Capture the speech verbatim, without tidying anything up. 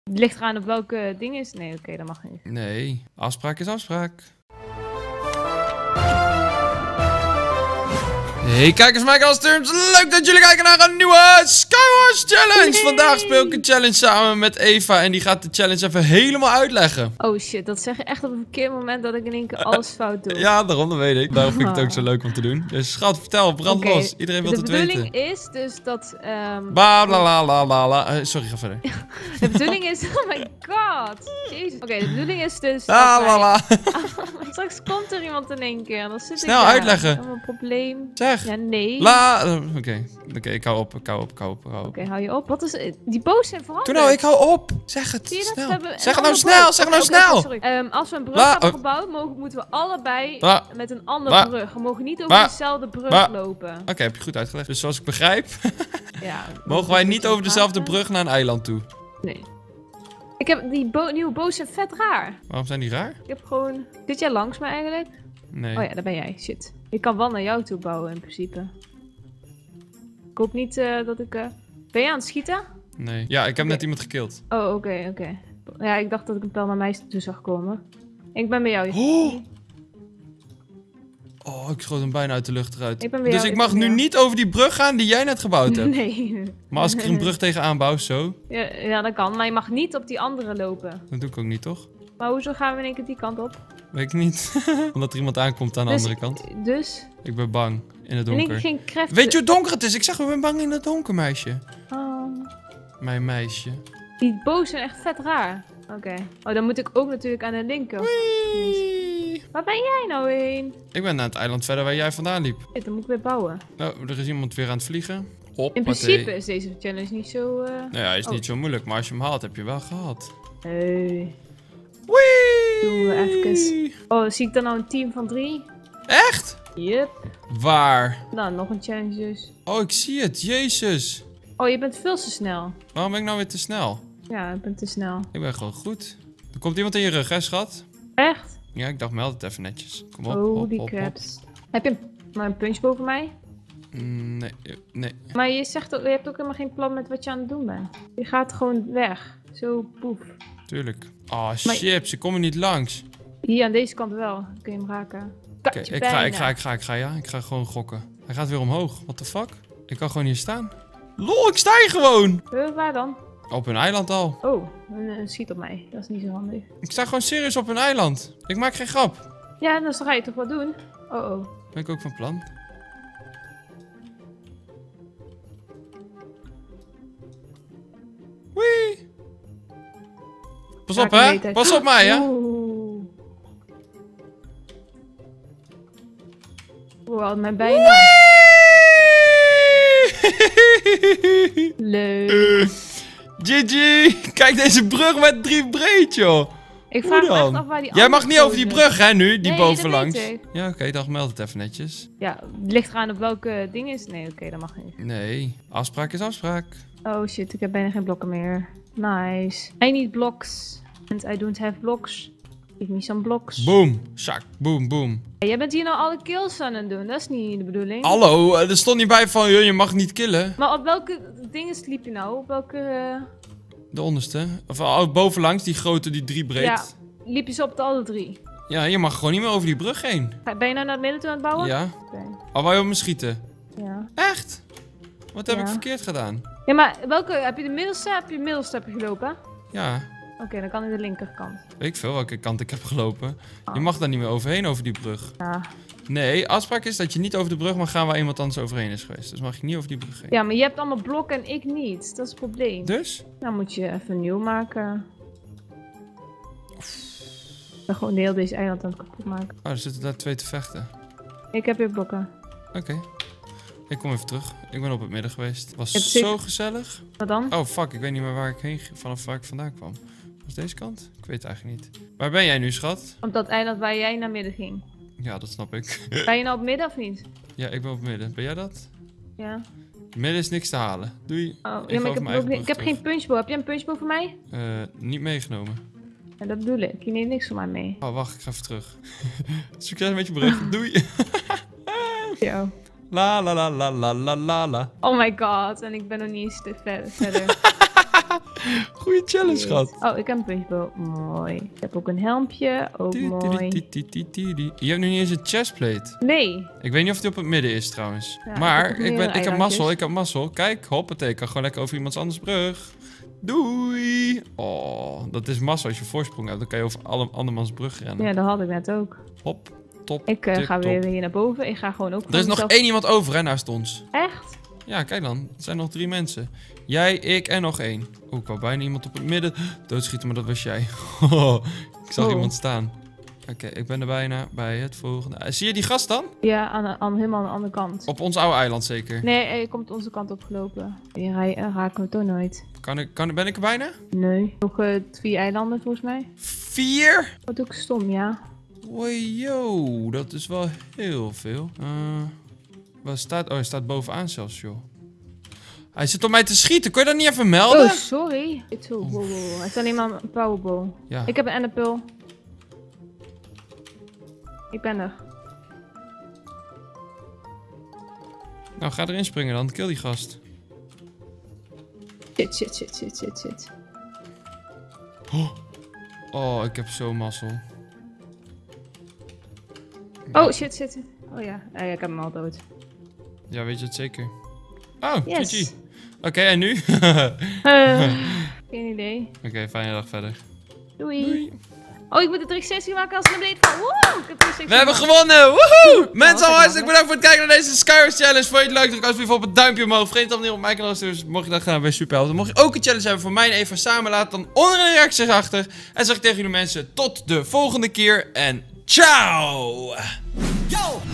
Het ligt eraan op welke ding is. Nee, oké, okay, dat mag niet. Nee, afspraak is afspraak. Hey kijkers, mijn gasters, leuk dat jullie kijken naar een nieuwe Skywars Challenge. Hey. Vandaag speel ik een challenge samen met Eva en die gaat de challenge even helemaal uitleggen. Oh shit, dat zeg je echt op een verkeerd moment dat ik in één keer alles fout doe. Ja, daarom, dat weet ik. Daarom vind ik het ook zo leuk om te doen. Dus schat, vertel, brand okay. los. Iedereen wil het weten. De bedoeling is dus dat... Um... Ba la la la la la. Uh, sorry, ga verder. De bedoeling is... Oh my god. Jezus. Oké, okay, de bedoeling is dus... La la la. Straks komt er iemand in één keer. Dan zit Snel ik uitleggen. Dat is een probleem. Zeg. Ja, nee. La... Uh, Oké, okay. Oké, okay, ik hou op, ik hou op, ik hou op. Oké, okay, hou je op. Wat is... Die boos zijn veranderd. Doe nou, ik hou op. Zeg het, Zie snel. Het? Zeg het nou snel, boos. zeg het nou okay, snel. Okay, sorry. Um, als we een brug La, hebben uh, gebouwd, mogen, moeten we allebei la, met een andere la, brug. We mogen niet over la, dezelfde brug la. lopen. Oké, okay, heb je goed uitgelegd. Dus zoals ik begrijp, ja, mogen wij niet over dezelfde praten. brug naar een eiland toe. Nee. Ik heb die bo nieuwe boos zijn vet raar. Waarom zijn die raar? Ik heb gewoon... Zit jij langs me eigenlijk? Nee. Oh ja, daar ben jij. Shit. Ik kan wel naar jou toe bouwen in principe. Ik hoop niet uh, dat ik... Uh... Ben je aan het schieten? Nee. Ja, ik heb okay. net iemand gekild. Oh, oké, okay, oké. Okay. Ja, ik dacht dat ik een pijl naar mij toe zag komen. Ik ben bij jou. Oh, oh ik schoot hem bijna uit de lucht eruit. Ik ben dus jou, ik ik mag nu jou. niet over die brug gaan die jij net gebouwd hebt? Nee. Maar als ik er een brug tegenaan bouw, zo? Ja, ja, dat kan. Maar je mag niet op die andere lopen. Dat doe ik ook niet, toch? Maar hoezo gaan we in één keer die kant op? Weet ik niet. Omdat er iemand aankomt aan de dus, andere kant. Dus? Ik ben bang. In het donker. En ik geen kracht. Weet je hoe donker het is? Ik zeg, ik ben bang in het donker, meisje. Oh. Mijn meisje. Die boos zijn echt vet raar. Oké. Okay. Oh, dan moet ik ook natuurlijk aan de linker. Wee. Waar ben jij nou heen? Ik ben naar het eiland verder waar jij vandaan liep. Hey, dan moet ik weer bouwen. Nou, er is iemand weer aan het vliegen. Hop, in principe is deze challenge niet zo... Uh... Nou ja, hij is oh. niet zo moeilijk. Maar als je hem haalt, heb je wel gehad. Hey. Wee. Doe even. Oh, zie ik dan nou een team van drie? Echt? Yep. Waar? Nou, nog een challenge dus. Oh, ik zie het. Jezus. Oh, je bent veel te snel. Waarom ben ik nou weer te snel? Ja, ik ben te snel. Ik ben gewoon goed. Er komt iemand in je rug, hè, schat? Echt? Ja, ik dacht, meld het even netjes. Kom op, oh, op, die op, craps. Op. Heb je een, maar een punch boven mij? Mm, nee, nee. Maar je zegt ook, je hebt ook helemaal geen plan met wat je aan het doen bent. Je gaat gewoon weg. Zo, poef. Tuurlijk. Oh, chips, ze komen niet langs. Hier aan deze kant wel. Dan kun je hem raken. Oké, okay, ik ga, ik ga, ik ga, ik ga, ja. Ik ga gewoon gokken. Hij gaat weer omhoog. What the fuck? Ik kan gewoon hier staan. Lol, ik sta hier gewoon. Uh, waar dan? Op een eiland al. Oh, een schiet op mij. Dat is niet zo handig. Ik sta gewoon serieus op een eiland. Ik maak geen grap. Ja, dan ga je toch wat doen? Oh, oh. Ben ik ook van plan. Wee. Pas op, hè? Pas op mij, hè? Oeh. Wow, mijn bijna. Leuk. Uh, G G. Kijk deze brug met drie breed, joh. Ik vraag me echt af waar die Jij mag niet over die brug, hè, nu? Die nee, bovenlangs. Ja, oké, okay, dan meld het even netjes. Ja, het ligt eraan op welke ding is. Nee, oké, okay, dat mag niet. Nee, afspraak is afspraak. Oh shit, ik heb bijna geen blokken meer. Nice. I need blocks. And I don't have blocks. Give me some blocks. Boom. Shak. Boom, boom. Hey, jij bent hier nou alle kills aan het doen. Dat is niet de bedoeling. Hallo, er stond niet bij van je mag niet killen. Maar op welke dingen liep je nou? Op welke... Uh... De onderste. Of oh, bovenlangs, die grote, die drie breed. Ja, liep je ze op de alle drie? Ja, je mag gewoon niet meer over die brug heen. Ben je nou naar het midden toe aan het bouwen? Ja. Okay. Al wou je op me schieten? Ja. Echt? Wat heb ja. ik verkeerd gedaan? Ja, maar welke? Heb je de middelste? Heb je de middelste heb je gelopen? Ja. Oké, okay, dan kan ik de linkerkant. Weet ik veel welke kant ik heb gelopen. Oh. Je mag daar niet meer overheen over die brug. Ja. Nee, afspraak is dat je niet over de brug mag gaan waar iemand anders overheen is geweest. Dus mag je niet over die brug heen. Ja, maar je hebt allemaal blokken en ik niet. Dat is het probleem. Dus? Dan moet je even nieuw maken. Dan gewoon heel deze eiland aan het kapot maken. Oh, er zitten daar twee te vechten. Ik heb weer blokken. Oké. Okay. Ik kom even terug. Ik ben op het midden geweest. Het was zo zeker... gezellig. Wat dan? Oh fuck, ik weet niet meer waar ik heen vanaf waar ik vandaan kwam. Was deze kant? Ik weet het eigenlijk niet. Waar ben jij nu, schat? Op dat eiland waar jij naar midden ging. Ja, dat snap ik. Ben je nou op midden of niet? Ja, ik ben op het midden. Ben jij dat? Ja. Midden is niks te halen. Doei. Oh, ja, maar ik heb, ook, ik heb geen punchbow. Heb jij een punchbow voor mij? Uh, niet meegenomen. Ja, dat bedoel ik. Je neemt niks voor mij mee. Oh, wacht. Ik ga even terug. Succes met je brug. Doei. Yo. La la la la la la la la. Oh my god. En ik ben nog niet eens te ver verder. Goeie challenge, schat. Oh, ik heb een punchbow. Mooi. Ik heb ook een helmpje. Ook mooi. Je hebt nu niet eens een chestplate. Nee. Ik weet niet of die op het midden is, trouwens. Ja, maar ik heb ik, ben, meerdere ik heb mazzel, eilandjes. ik heb mazzel. Kijk, hoppatee, ik kan gewoon lekker over iemands anders brug. Doei. Oh, dat is mazzel. Als je voorsprong hebt, dan kan je over alle andermans brug rennen. Ja, dat had ik net ook. Hop, top, Ik uh, tip, ga top. weer hier naar boven. Ik ga gewoon ook Er is nog mezelf... één iemand over, hè, naast ons. Echt? Ja, kijk dan. Er zijn nog drie mensen. Jij, ik en nog één. Oeh, ik wou bijna iemand op het midden doodschieten, maar dat was jij. Ik zag Oh. iemand staan. Oké, okay, ik ben er bijna bij het volgende. Uh, zie je die gast dan? Ja, aan, de- aan, helemaal aan de andere kant. Op ons oude eiland zeker. Nee, hij komt onze kant opgelopen. Die rij, uh, raken we toch nooit. Kan ik, kan, ben ik er bijna? Nee. Nog uh, vier eilanden volgens mij. Vier? Wat ook stom, ja. Hoi, yo, dat is wel heel veel. Uh, waar staat... Oh, hij staat bovenaan zelfs, joh. Hij zit op mij te schieten. Kun je dat niet even melden? Oh, sorry. Het is zo. Wow, wow, wow. Hij is alleen maar een powerball. Ja. Ik heb een enderpearl. Ik ben er. Nou, ga erin springen dan. Kill die gast. Shit, shit, shit, shit, shit, shit. Oh, oh ik heb zo mazzel. Oh, shit, shit. Oh ja. Uh, ja, ik heb hem al dood. Ja, weet je het zeker? Oh, Yes. G G. Oké, okay, en nu? Uh, geen idee. Oké, okay, fijne dag verder. Doei. Doei. Oh, ik moet de driehonderdzestig maken als ik naar beneden val. Woe! Ik heb driehonderdzestig We hebben gemaakt. gewonnen! Woehoe! Mensen, dat al is hartstikke bedankt voor het kijken naar deze Skywars Challenge. Vond je het leuk? Druk alsjeblieft op het duimpje omhoog. Vergeet het niet op mijn kanaal te dus mocht je dat gaan, ben je super helpen. Mocht je ook een challenge hebben voor mij en Eva samen, laat dan onder in de reacties achter. En zeg ik tegen jullie mensen, tot de volgende keer en ciao! Yo!